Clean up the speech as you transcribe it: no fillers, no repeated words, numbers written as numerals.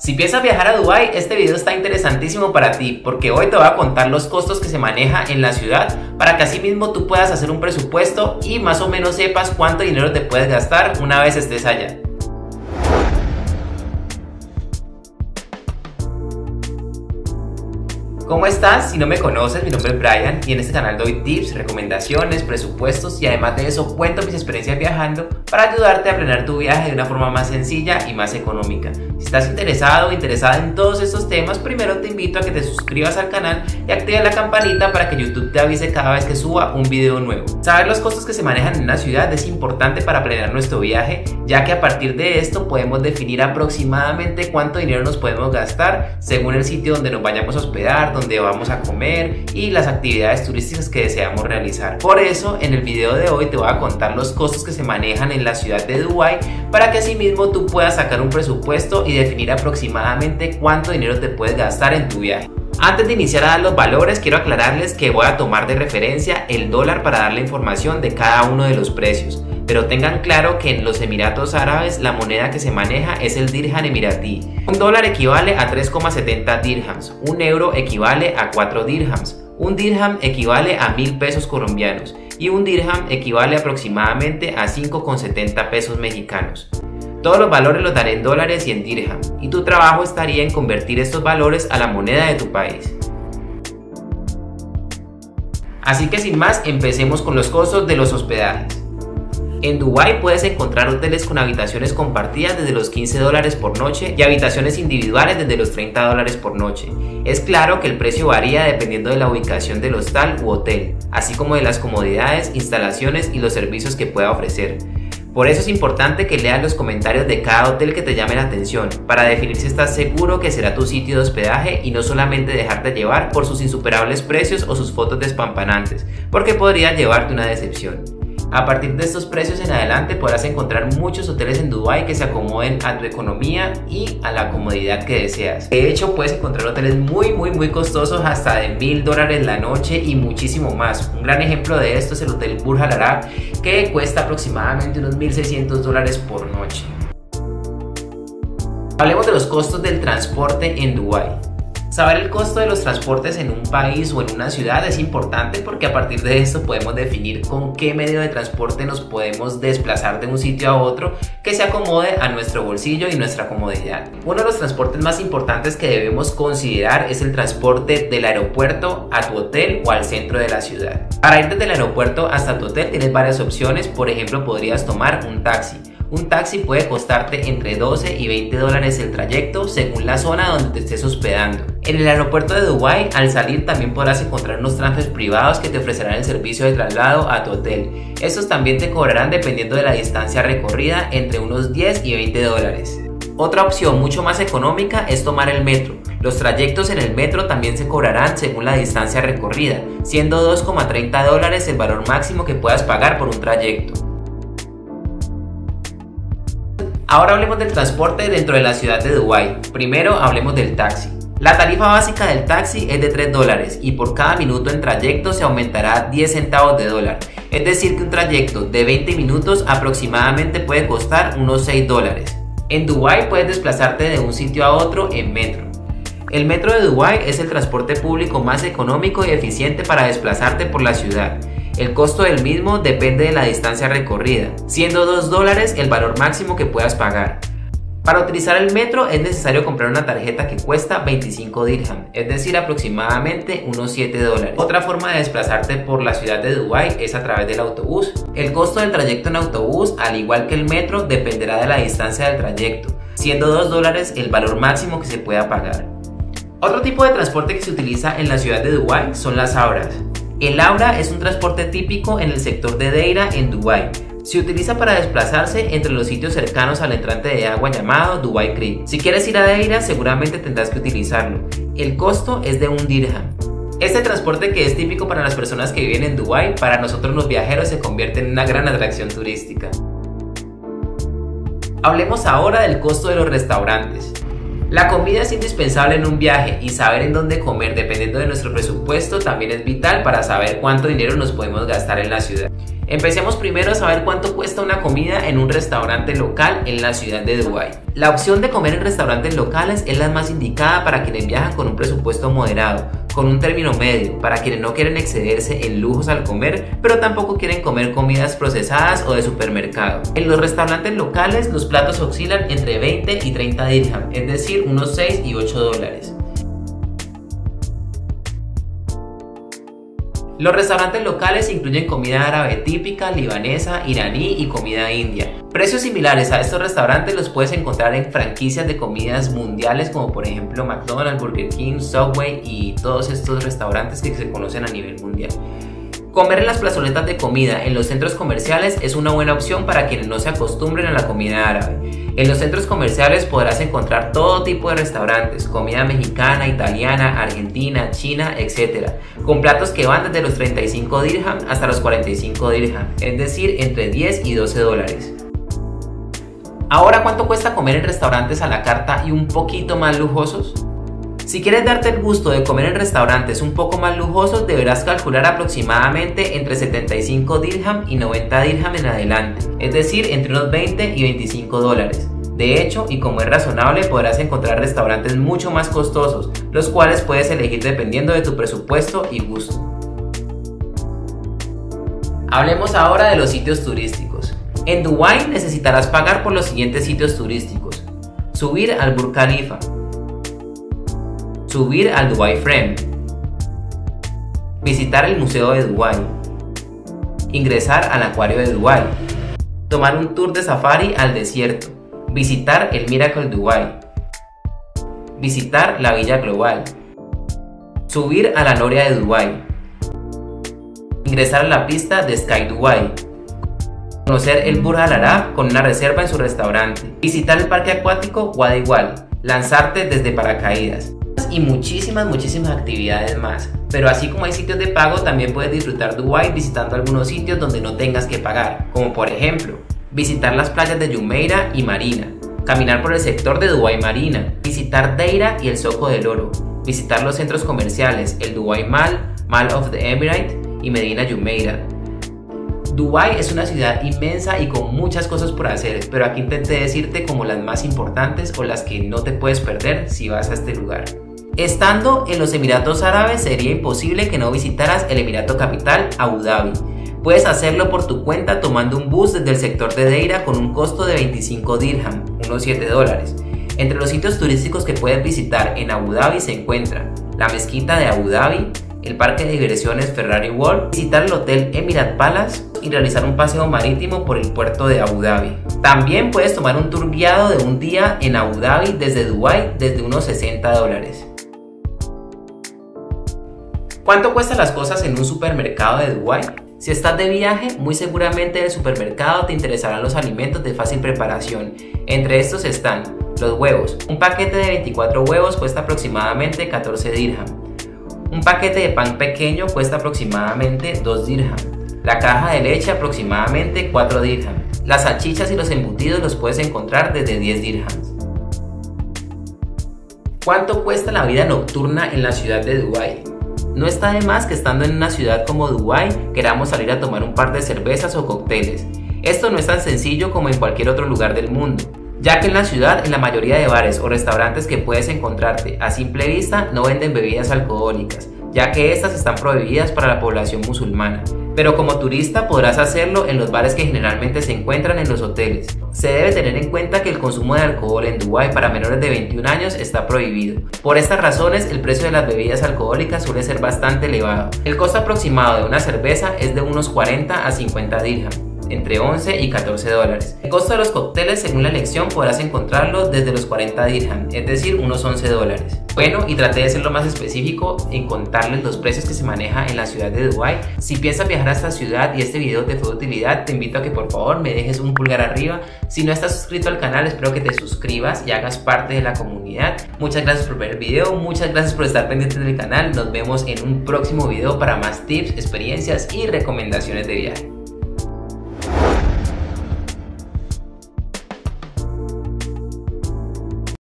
Si piensas viajar a Dubái, este video está interesantísimo para ti porque hoy te voy a contar los costos que se maneja en la ciudad para que así mismo tú puedas hacer un presupuesto y más o menos sepas cuánto dinero te puedes gastar una vez estés allá. ¿Cómo estás? Si no me conoces, mi nombre es Brian y en este canal doy tips, recomendaciones, presupuestos y además de eso cuento mis experiencias viajando para ayudarte a planear tu viaje de una forma más sencilla y más económica. Si estás interesado o interesada en todos estos temas, primero te invito a que te suscribas al canal y actives la campanita para que YouTube te avise cada vez que suba un video nuevo. Saber los costos que se manejan en una ciudad es importante para planear nuestro viaje, ya que a partir de esto podemos definir aproximadamente cuánto dinero nos podemos gastar según el sitio donde nos vayamos a hospedar, donde vamos a comer y las actividades turísticas que deseamos realizar. Por eso en el video de hoy te voy a contar los costos que se manejan en la ciudad de Dubái para que así mismo tú puedas sacar un presupuesto y definir aproximadamente cuánto dinero te puedes gastar en tu viaje. Antes de iniciar a dar los valores, quiero aclararles que voy a tomar de referencia el dólar para dar la información de cada uno de los precios. Pero tengan claro que en los Emiratos Árabes la moneda que se maneja es el dirham emiratí. Un dólar equivale a 3,70 dirhams, un euro equivale a 4 dirhams, un dirham equivale a 1000 pesos colombianos y un dirham equivale aproximadamente a 5,70 pesos mexicanos. Todos los valores los daré en dólares y en dirham, y tu trabajo estaría en convertir estos valores a la moneda de tu país. Así que sin más, empecemos con los costos de los hospedajes. En Dubái puedes encontrar hoteles con habitaciones compartidas desde los $15 por noche y habitaciones individuales desde los $30 por noche. Es claro que el precio varía dependiendo de la ubicación del hostal u hotel, así como de las comodidades, instalaciones y los servicios que pueda ofrecer. Por eso es importante que leas los comentarios de cada hotel que te llame la atención, para definir si estás seguro que será tu sitio de hospedaje y no solamente dejarte llevar por sus insuperables precios o sus fotos despampanantes, porque podría llevarte una decepción. A partir de estos precios en adelante podrás encontrar muchos hoteles en Dubái que se acomoden a tu economía y a la comodidad que deseas. De hecho, puedes encontrar hoteles muy costosos, hasta de $1000 la noche y muchísimo más. Un gran ejemplo de esto es el Hotel Burj Al Arab, que cuesta aproximadamente unos $1600 por noche. Hablemos de los costos del transporte en Dubái. Saber el costo de los transportes en un país o en una ciudad es importante porque a partir de esto podemos definir con qué medio de transporte nos podemos desplazar de un sitio a otro que se acomode a nuestro bolsillo y nuestra comodidad. Uno de los transportes más importantes que debemos considerar es el transporte del aeropuerto a tu hotel o al centro de la ciudad. Para ir desde el aeropuerto hasta tu hotel tienes varias opciones. Por ejemplo, podrías tomar un taxi. Un taxi puede costarte entre $12 y $20 el trayecto según la zona donde te estés hospedando. En el aeropuerto de Dubái, al salir también podrás encontrar unos transfers privados que te ofrecerán el servicio de traslado a tu hotel. Estos también te cobrarán dependiendo de la distancia recorrida, entre unos $10 y $20. Otra opción mucho más económica es tomar el metro. Los trayectos en el metro también se cobrarán según la distancia recorrida, siendo $2,30 el valor máximo que puedas pagar por un trayecto. Ahora hablemos del transporte dentro de la ciudad de Dubái. Primero hablemos del taxi. La tarifa básica del taxi es de $3 y por cada minuto en trayecto se aumentará 10 centavos de dólar. Es decir que un trayecto de 20 minutos aproximadamente puede costar unos $6. En Dubái puedes desplazarte de un sitio a otro en metro. El metro de Dubái es el transporte público más económico y eficiente para desplazarte por la ciudad. El costo del mismo depende de la distancia recorrida, siendo $2 el valor máximo que puedas pagar. Para utilizar el metro es necesario comprar una tarjeta que cuesta 25 dirham, es decir aproximadamente unos $7. Otra forma de desplazarte por la ciudad de Dubái es a través del autobús. El costo del trayecto en autobús, al igual que el metro, dependerá de la distancia del trayecto, siendo $2 el valor máximo que se pueda pagar. Otro tipo de transporte que se utiliza en la ciudad de Dubái son las abras. El Abra es un transporte típico en el sector de Deira en Dubái. Se utiliza para desplazarse entre los sitios cercanos al entrante de agua llamado Dubai Creek. Si quieres ir a Deira, seguramente tendrás que utilizarlo. El costo es de un dirham. Este transporte, que es típico para las personas que viven en Dubái, para nosotros los viajeros se convierte en una gran atracción turística. Hablemos ahora del costo de los restaurantes. La comida es indispensable en un viaje y saber en dónde comer dependiendo de nuestro presupuesto también es vital para saber cuánto dinero nos podemos gastar en la ciudad. Empecemos primero a saber cuánto cuesta una comida en un restaurante local en la ciudad de Dubái. La opción de comer en restaurantes locales es la más indicada para quienes viajan con un presupuesto moderado, con un término medio, para quienes no quieren excederse en lujos al comer, pero tampoco quieren comer comidas procesadas o de supermercado. En los restaurantes locales los platos oscilan entre 20 y 30 dirham, es decir, unos 6 y 8 dólares. Los restaurantes locales incluyen comida árabe típica, libanesa, iraní y comida india. Precios similares a estos restaurantes los puedes encontrar en franquicias de comidas mundiales como por ejemplo McDonald's, Burger King, Subway y todos estos restaurantes que se conocen a nivel mundial. Comer en las plazoletas de comida en los centros comerciales es una buena opción para quienes no se acostumbren a la comida árabe. En los centros comerciales podrás encontrar todo tipo de restaurantes, comida mexicana, italiana, argentina, china, etc. Con platos que van desde los 35 dirham hasta los 45 dirham, es decir, entre 10 y 12 dólares. Ahora, ¿cuánto cuesta comer en restaurantes a la carta y un poquito más lujosos? Si quieres darte el gusto de comer en restaurantes un poco más lujosos, deberás calcular aproximadamente entre 75 dirham y 90 dirham en adelante, es decir, entre unos 20 y 25 dólares. De hecho, y como es razonable, podrás encontrar restaurantes mucho más costosos, los cuales puedes elegir dependiendo de tu presupuesto y gusto. Hablemos ahora de los sitios turísticos. En Dubái necesitarás pagar por los siguientes sitios turísticos: subir al Burj Khalifa, subir al Dubai Frame, visitar el Museo de Dubái, ingresar al Acuario de Dubái, tomar un tour de safari al desierto, visitar el Miracle Dubai, visitar la Villa Global, subir a la Noria de Dubái, ingresar a la pista de Sky Dubai, conocer el Burj Al Arab con una reserva en su restaurante, visitar el parque acuático Wadi Wal, lanzarte desde paracaídas y muchísimas actividades más. Pero así como hay sitios de pago, también puedes disfrutar Dubái visitando algunos sitios donde no tengas que pagar, como por ejemplo visitar las playas de Jumeirah y Marina, caminar por el sector de Dubái Marina, visitar Deira y el Zoco del Oro, visitar los centros comerciales, el Dubai Mall, Mall of the Emirate y Medina Jumeirah. Dubái es una ciudad inmensa y con muchas cosas por hacer, pero aquí intenté decirte como las más importantes o las que no te puedes perder si vas a este lugar. Estando en los Emiratos Árabes sería imposible que no visitaras el Emirato capital, Abu Dhabi. Puedes hacerlo por tu cuenta tomando un bus desde el sector de Deira con un costo de 25 dirham, unos 7 dólares. Entre los sitios turísticos que puedes visitar en Abu Dhabi se encuentran la mezquita de Abu Dhabi, el parque de diversiones Ferrari World, visitar el hotel Emirat Palace y realizar un paseo marítimo por el puerto de Abu Dhabi. También puedes tomar un tour guiado de un día en Abu Dhabi desde Dubái desde unos 60 dólares. ¿Cuánto cuestan las cosas en un supermercado de Dubái? Si estás de viaje, muy seguramente en el supermercado te interesarán los alimentos de fácil preparación. Entre estos están los huevos. Un paquete de 24 huevos cuesta aproximadamente 14 dirham. Un paquete de pan pequeño cuesta aproximadamente 2 dirham. La caja de leche aproximadamente 4 dirham. Las salchichas y los embutidos los puedes encontrar desde 10 dirhams. ¿Cuánto cuesta la vida nocturna en la ciudad de Dubái? No está de más que estando en una ciudad como Dubái queramos salir a tomar un par de cervezas o cócteles. Esto no es tan sencillo como en cualquier otro lugar del mundo, ya que en la ciudad, en la mayoría de bares o restaurantes que puedes encontrarte a simple vista no venden bebidas alcohólicas, ya que estas están prohibidas para la población musulmana. Pero como turista podrás hacerlo en los bares que generalmente se encuentran en los hoteles. Se debe tener en cuenta que el consumo de alcohol en Dubái para menores de 21 años está prohibido. Por estas razones, el precio de las bebidas alcohólicas suele ser bastante elevado. El costo aproximado de una cerveza es de unos 40 a 50 dirham, entre 11 y 14 dólares. El costo de los cócteles, según la elección, podrás encontrarlo desde los 40 dirham, es decir, unos 11 dólares. Bueno, y traté de ser lo más específico en contarles los precios que se maneja en la ciudad de Dubái. Si piensas viajar a esta ciudad y este video te fue de utilidad, te invito a que por favor me dejes un pulgar arriba. Si no estás suscrito al canal, espero que te suscribas y hagas parte de la comunidad. Muchas gracias por ver el video, muchas gracias por estar pendientes del canal. Nos vemos en un próximo video para más tips, experiencias y recomendaciones de viaje.